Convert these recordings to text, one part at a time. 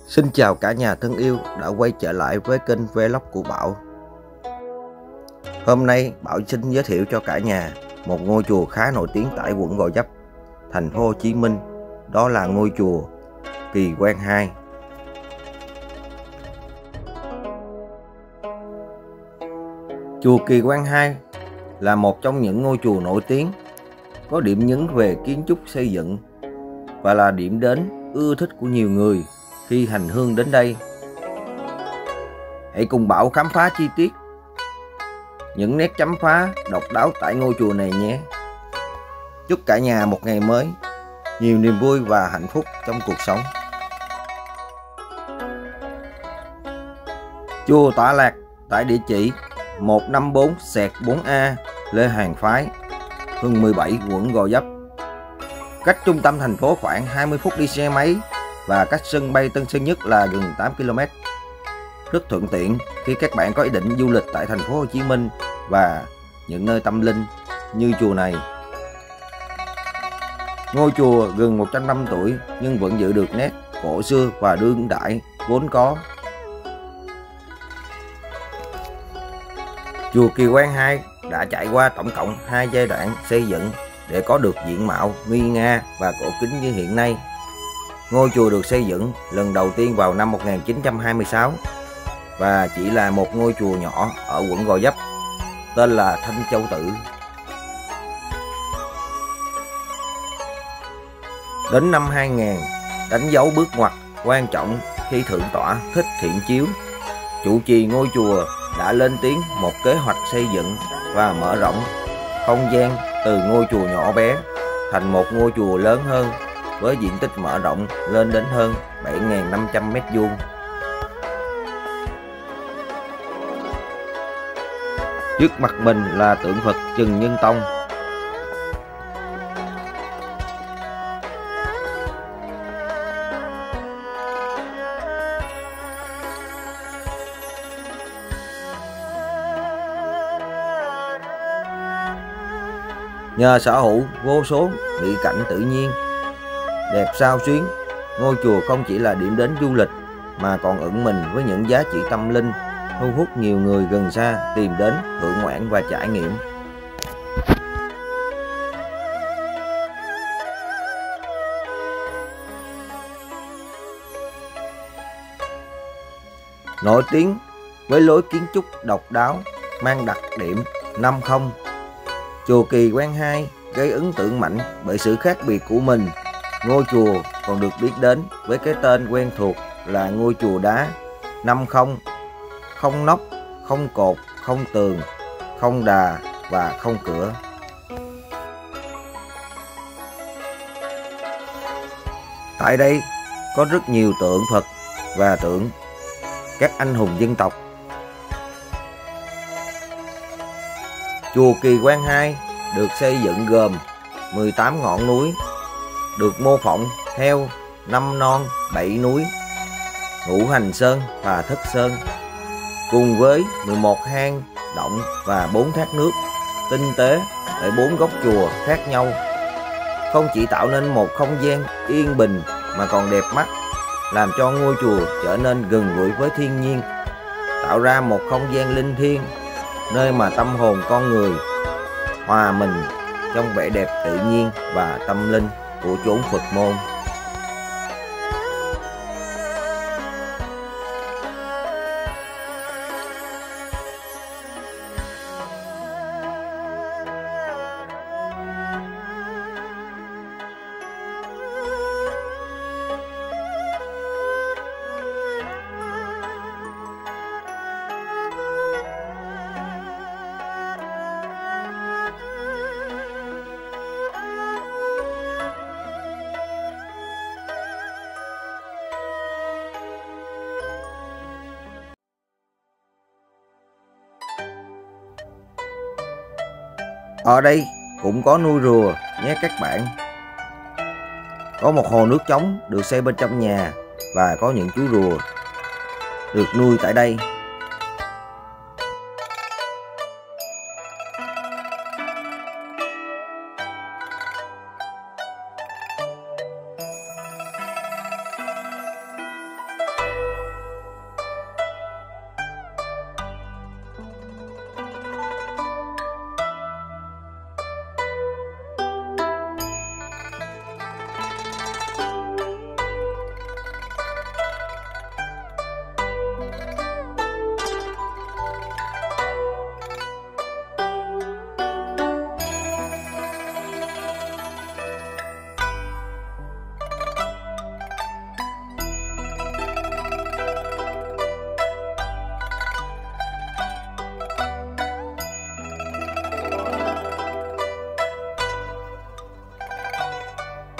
Xin chào cả nhà thân yêu đã quay trở lại với kênh Vlog của Bảo. Hôm nay Bảo xin giới thiệu cho cả nhà một ngôi chùa khá nổi tiếng tại quận Gò Vấp, thành phố Hồ Chí Minh. Đó là ngôi chùa Kỳ Quan II. Chùa Kỳ Quan II là một trong những ngôi chùa nổi tiếng, có điểm nhấn về kiến trúc xây dựng và là điểm đến ưa thích của nhiều người khi hành hương đến đây. Hãy cùng Bảo khám phá chi tiết những nét chấm phá độc đáo tại ngôi chùa này nhé. Chúc cả nhà một ngày mới nhiều niềm vui và hạnh phúc trong cuộc sống. Chùa tọa lạc tại địa chỉ 154/4A Lê Hoàng Phái, phường 17, quận Gò Vấp. Cách trung tâm thành phố khoảng 20 phút đi xe máy và cách sân bay Tân Sơn Nhất là gần 8 km. Rất thuận tiện khi các bạn có ý định du lịch tại thành phố Hồ Chí Minh và những nơi tâm linh như chùa này. Ngôi chùa gần 100 năm tuổi nhưng vẫn giữ được nét cổ xưa và đương đại vốn có. Chùa Kỳ Quan II đã trải qua tổng cộng 2 giai đoạn xây dựng để có được diện mạo nguy nga và cổ kính như hiện nay. Ngôi chùa được xây dựng lần đầu tiên vào năm 1926 và chỉ là một ngôi chùa nhỏ ở quận Gò Vấp, tên là Thanh Châu Tự. Đến năm 2000, đánh dấu bước ngoặt quan trọng khi Thượng tọa Thích Thiện Chiếu, chủ trì ngôi chùa, đã lên tiếng một kế hoạch xây dựng và mở rộng không gian từ ngôi chùa nhỏ bé thành một ngôi chùa lớn hơn với diện tích mở rộng lên đến hơn 7.500 m². Trước mặt mình là tượng Phật Trần Nhân Tông. Nhờ sở hữu vô số mỹ cảnh tự nhiên đẹp xao xuyến, ngôi chùa không chỉ là điểm đến du lịch mà còn ẩn mình với những giá trị tâm linh, thu hút nhiều người gần xa tìm đến hưởng ngoạn và trải nghiệm. Nổi tiếng với lối kiến trúc độc đáo mang đặc điểm 5-0, chùa Kỳ Quan II gây ấn tượng mạnh bởi sự khác biệt của mình. Ngôi chùa còn được biết đến với cái tên quen thuộc là ngôi chùa đá 5-0, không nóc, không cột, không tường, không đà và không cửa. Tại đây có rất nhiều tượng Phật và tượng các anh hùng dân tộc. Chùa Kỳ Quan II được xây dựng gồm 18 ngọn núi, được mô phỏng theo 5 non 7 núi, Ngũ Hành Sơn và Thất Sơn, cùng với 11 hang động và 4 thác nước tinh tế ở 4 góc chùa khác nhau. Không chỉ tạo nên một không gian yên bình mà còn đẹp mắt, làm cho ngôi chùa trở nên gần gũi với thiên nhiên, tạo ra một không gian linh thiêng, nơi mà tâm hồn con người hòa mình trong vẻ đẹp tự nhiên và tâm linh của chốn Phật môn. Ở đây cũng có nuôi rùa nhé các bạn. Có một hồ nước trống được xây bên trong nhà và có những chú rùa được nuôi tại đây.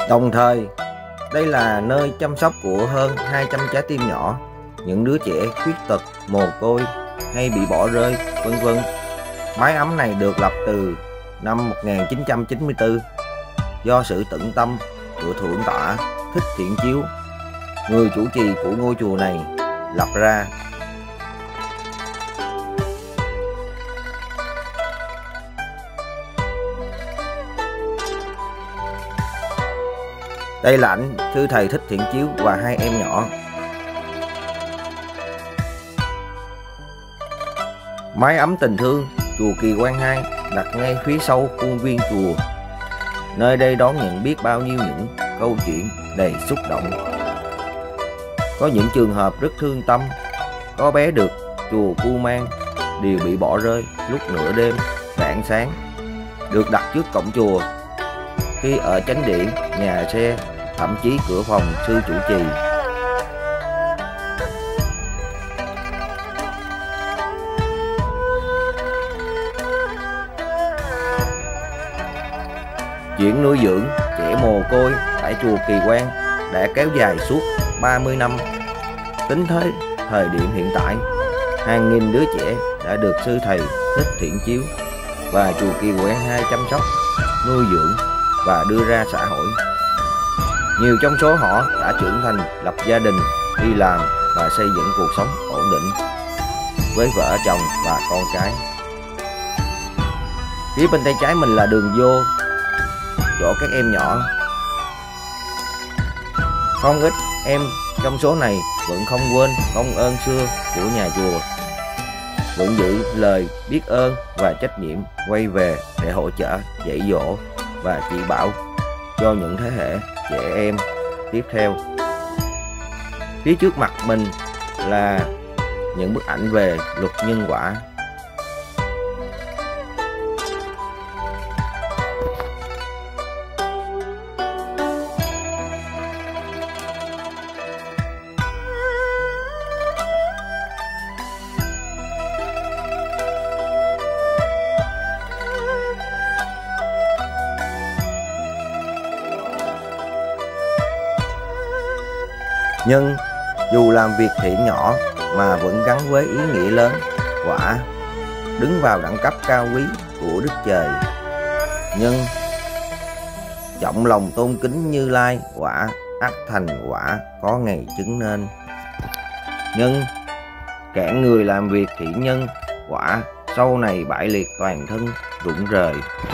Đồng thời, đây là nơi chăm sóc của hơn 200 trái tim nhỏ, những đứa trẻ khuyết tật, mồ côi hay bị bỏ rơi, vân vân. Mái ấm này được lập từ năm 1994 do sự tận tâm của Thượng tọa Thích Thiện Chiếu, người chủ trì của ngôi chùa này, lập ra. Đây là ảnh sư thầy Thích Thiện Chiếu và hai em nhỏ. Mái ấm tình thương chùa Kỳ Quan 2 đặt ngay phía sau khuôn viên chùa. Nơi đây đón nhận biết bao nhiêu những câu chuyện đầy xúc động. Có những trường hợp rất thương tâm, có bé được chùa Cu Mang đều bị bỏ rơi lúc nửa đêm, rạng sáng, được đặt trước cổng chùa, khi ở chánh điện, nhà xe, thậm chí cửa phòng sư chủ trì. Chuyện nuôi dưỡng trẻ mồ côi tại chùa Kỳ Quan đã kéo dài suốt 30 năm. Tính tới thời điểm hiện tại, hàng nghìn đứa trẻ đã được sư thầy Thích Thiện Chiếu và chùa Kỳ Quan 2 chăm sóc, nuôi dưỡng và đưa ra xã hội. Nhiều trong số họ đã trưởng thành, lập gia đình, đi làm và xây dựng cuộc sống ổn định với vợ chồng và con cái. Phía bên tay trái mình là đường vô chỗ các em nhỏ. Không ít em trong số này vẫn không quên công ơn xưa của nhà chùa, vẫn giữ lời biết ơn và trách nhiệm quay về để hỗ trợ, dạy dỗ và chỉ bảo cho những thế hệ trẻ em tiếp theo. Phía trước mặt mình là những bức ảnh về luật nhân quả. Nhưng dù làm việc thiện nhỏ mà vẫn gắn với ý nghĩa lớn, quả đứng vào đẳng cấp cao quý của Đức Trời. Nhưng trọng lòng tôn kính Như Lai, quả ắt thành quả có ngày chứng nên. Nhưng cản người làm việc thiện nhân, quả sau này bại liệt toàn thân rụng rời.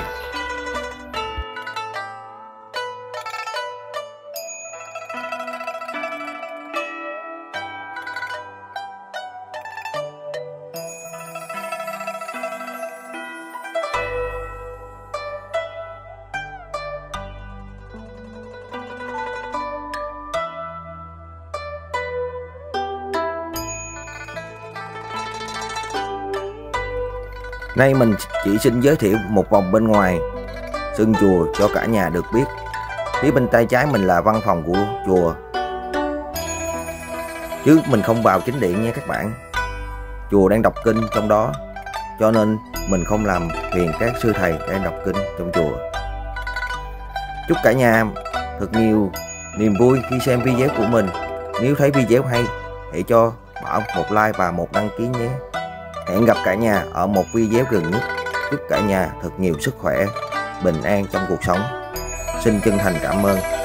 Nay mình chỉ xin giới thiệu một vòng bên ngoài sân chùa cho cả nhà được biết. Phía bên tay trái mình là văn phòng của chùa, chứ mình không vào chính điện nha các bạn. Chùa đang đọc kinh trong đó, cho nên mình không làm phiền các sư thầy đang đọc kinh trong chùa. Chúc cả nhà thật nhiều niềm vui khi xem video của mình. Nếu thấy video hay, hãy cho Bảo một like và một đăng ký nhé. Hẹn gặp cả nhà ở một video gần nhất. Chúc cả nhà thật nhiều sức khỏe, bình an trong cuộc sống. Xin chân thành cảm ơn.